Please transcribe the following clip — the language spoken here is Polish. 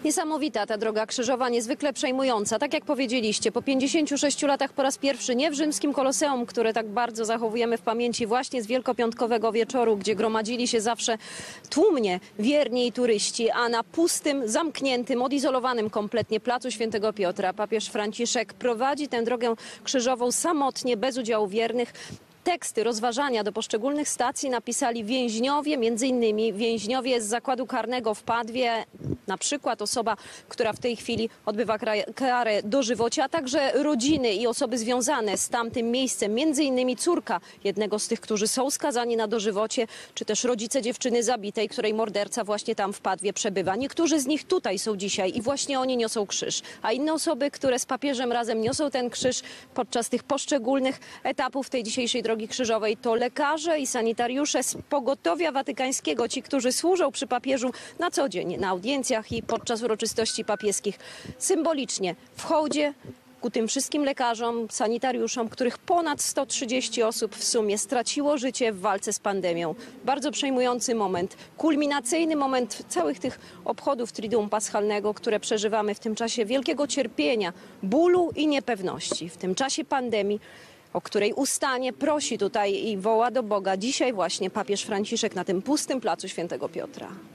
Niesamowita ta droga krzyżowa, niezwykle przejmująca. Tak jak powiedzieliście, po 56 latach po raz pierwszy nie w rzymskim Koloseum, które tak bardzo zachowujemy w pamięci właśnie z wielkopiątkowego wieczoru, gdzie gromadzili się zawsze tłumnie wierni i turyści, a na pustym, zamkniętym, odizolowanym kompletnie placu Świętego Piotra papież Franciszek prowadzi tę drogę krzyżową samotnie, bez udziału wiernych. Teksty, rozważania do poszczególnych stacji napisali więźniowie, między innymi więźniowie z zakładu karnego w Padwie, na przykład osoba, która w tej chwili odbywa karę dożywocia, a także rodziny i osoby związane z tamtym miejscem, między innymi córka jednego z tych, którzy są skazani na dożywocie, czy też rodzice dziewczyny zabitej, której morderca właśnie tam w Padwie przebywa. Niektórzy z nich tutaj są dzisiaj i właśnie oni niosą krzyż, a inne osoby, które z papieżem razem niosą ten krzyż podczas tych poszczególnych etapów tej dzisiejszej drogi krzyżowej, to lekarze i sanitariusze z pogotowia watykańskiego, ci, którzy służą przy papieżu na co dzień, na audiencjach i podczas uroczystości papieskich. Symbolicznie w hołdzie ku tym wszystkim lekarzom, sanitariuszom, których ponad 130 osób w sumie straciło życie w walce z pandemią. Bardzo przejmujący moment, kulminacyjny moment całych tych obchodów Triduum Paschalnego, które przeżywamy w tym czasie wielkiego cierpienia, bólu i niepewności, w tym czasie pandemii, o której ustanie, prosi tutaj i woła do Boga dzisiaj właśnie papież Franciszek na tym pustym placu Świętego Piotra.